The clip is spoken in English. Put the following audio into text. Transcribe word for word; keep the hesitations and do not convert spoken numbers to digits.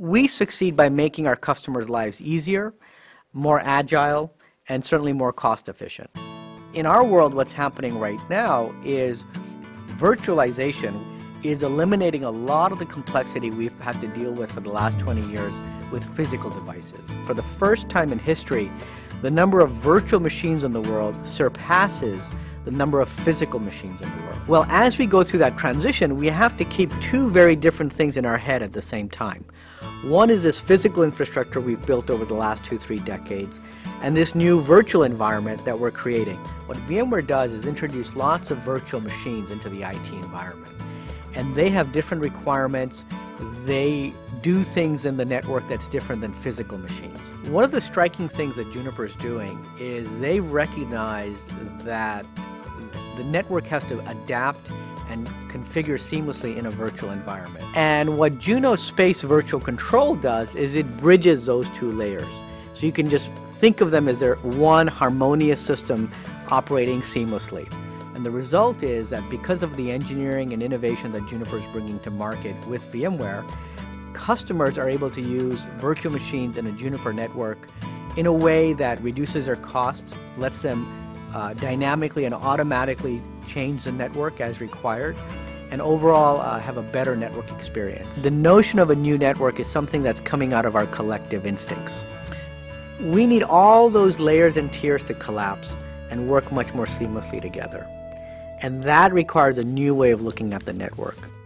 We succeed by making our customers' lives easier, more agile, and certainly more cost efficient. In our world, what's happening right now is virtualization is eliminating a lot of the complexity we've had to deal with for the last twenty years with physical devices. For the first time in history, the number of virtual machines in the world surpasses the number of physical machines in the world. Well, as we go through that transition, we have to keep two very different things in our head at the same time. One is this physical infrastructure we've built over the last two, three decades, and this new virtual environment that we're creating. What VMware does is introduce lots of virtual machines into the I T environment. And they have different requirements. They do things in the network that's different than physical machines. One of the striking things that Juniper is doing is they recognize that the network has to adapt and configure seamlessly in a virtual environment. And what Juno Space Virtual Control does is it bridges those two layers. So you can just think of them as their one harmonious system operating seamlessly. And the result is that because of the engineering and innovation that Juniper is bringing to market with VMware, customers are able to use virtual machines in a Juniper network in a way that reduces their costs, lets them uh, dynamically and automatically change the network as required, and overall uh, have a better network experience. The notion of a new network is something that's coming out of our collective instincts. We need all those layers and tiers to collapse and work much more seamlessly together. And that requires a new way of looking at the network.